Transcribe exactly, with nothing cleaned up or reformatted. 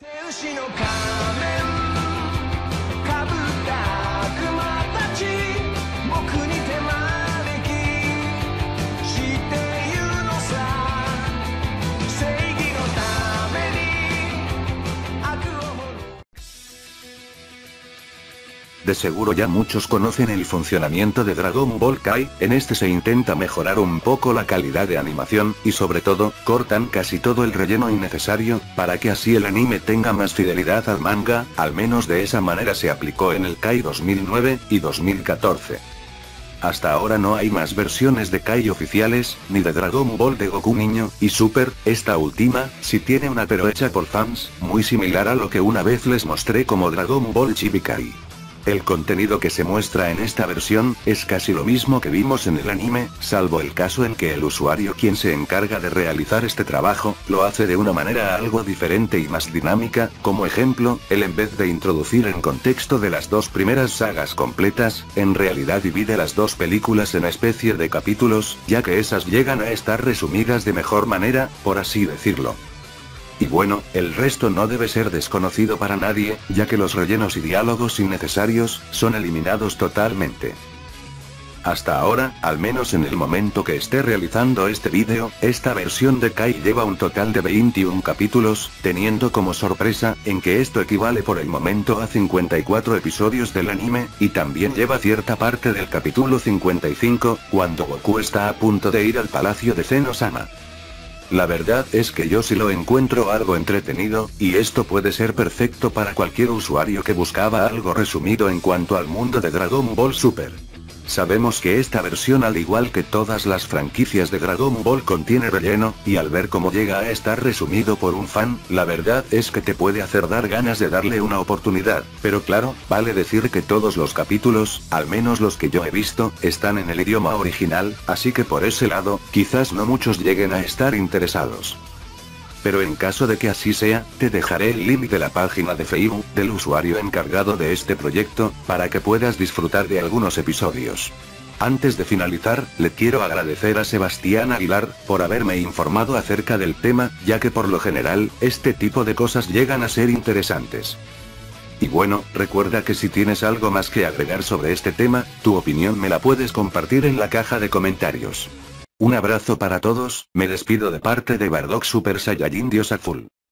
De seguro ya muchos conocen el funcionamiento de Dragon Ball Kai. En este se intenta mejorar un poco la calidad de animación, y sobre todo, cortan casi todo el relleno innecesario, para que así el anime tenga más fidelidad al manga. Al menos de esa manera se aplicó en el Kai dos mil nueve y dos mil catorce. Hasta ahora no hay más versiones de Kai oficiales, ni de Dragon Ball de Goku niño y Super. Esta última, sí tiene una, pero hecha por fans, muy similar a lo que una vez les mostré como Dragon Ball Chibi Kai. El contenido que se muestra en esta versión, es casi lo mismo que vimos en el anime, salvo el caso en que el usuario quien se encarga de realizar este trabajo, lo hace de una manera algo diferente y más dinámica. Como ejemplo, él en vez de introducir en contexto de las dos primeras sagas completas, en realidad divide las dos películas en especie de capítulos, ya que esas llegan a estar resumidas de mejor manera, por así decirlo. Y bueno, el resto no debe ser desconocido para nadie, ya que los rellenos y diálogos innecesarios, son eliminados totalmente. Hasta ahora, al menos en el momento que esté realizando este vídeo, esta versión de Kai lleva un total de veintiún capítulos, teniendo como sorpresa, en que esto equivale por el momento a cincuenta y cuatro episodios del anime, y también lleva cierta parte del capítulo cincuenta y cinco, cuando Goku está a punto de ir al palacio de Zeno-sama. La verdad es que yo sí lo encuentro algo entretenido, y esto puede ser perfecto para cualquier usuario que buscaba algo resumido en cuanto al mundo de Dragon Ball Super. Sabemos que esta versión, al igual que todas las franquicias de Dragon Ball, contiene relleno, y al ver cómo llega a estar resumido por un fan, la verdad es que te puede hacer dar ganas de darle una oportunidad. Pero claro, vale decir que todos los capítulos, al menos los que yo he visto, están en el idioma original, así que por ese lado, quizás no muchos lleguen a estar interesados. Pero en caso de que así sea, te dejaré el link de la página de Facebook, del usuario encargado de este proyecto, para que puedas disfrutar de algunos episodios. Antes de finalizar, le quiero agradecer a Sebastián Aguilar, por haberme informado acerca del tema, ya que por lo general, este tipo de cosas llegan a ser interesantes. Y bueno, recuerda que si tienes algo más que agregar sobre este tema, tu opinión me la puedes compartir en la caja de comentarios. Un abrazo para todos, me despido de parte de Bardock Super Saiyajin Dios Azul.